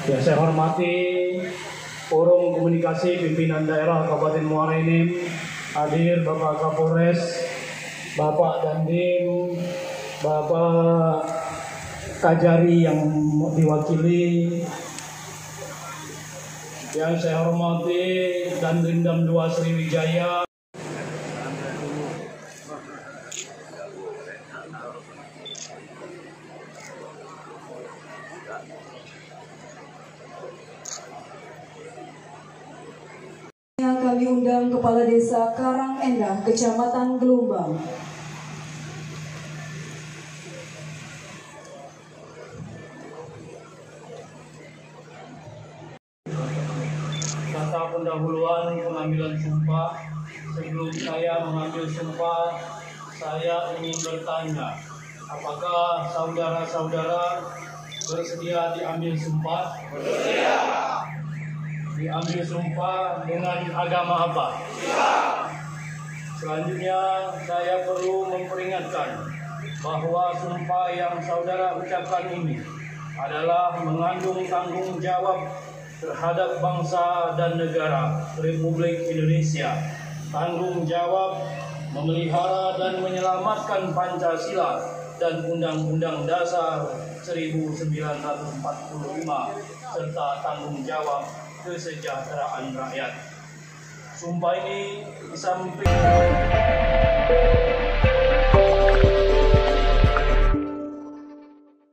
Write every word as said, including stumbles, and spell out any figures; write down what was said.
Yang saya hormati Forum Komunikasi Pimpinan Daerah Kabupaten Muara Enim, hadir Bapak Kapolres, Bapak Dandim, Bapak Kajari yang diwakili. Yang saya hormati Dandim dua Sriwijaya. Yang kami undang Kepala Desa Karangendah, Kecamatan Gelombang. Kata pendahuluan pengambilan sumpah. Sebelum saya mengambil sumpah, saya ingin bertanya, apakah saudara-saudara bersedia diambil sumpah? Bersedia. Diambil sumpah dengan agama apa? Islam. Selanjutnya saya perlu memperingatkan bahwa sumpah yang saudara ucapkan ini adalah mengandung tanggung jawab terhadap bangsa dan negara Republik Indonesia. Tanggung jawab memelihara dan menyelamatkan Pancasila dan Undang-Undang Dasar seribu sembilan ratus empat puluh lima serta tanggung jawab kesejahteraan rakyat. Sumpah ini disampaikan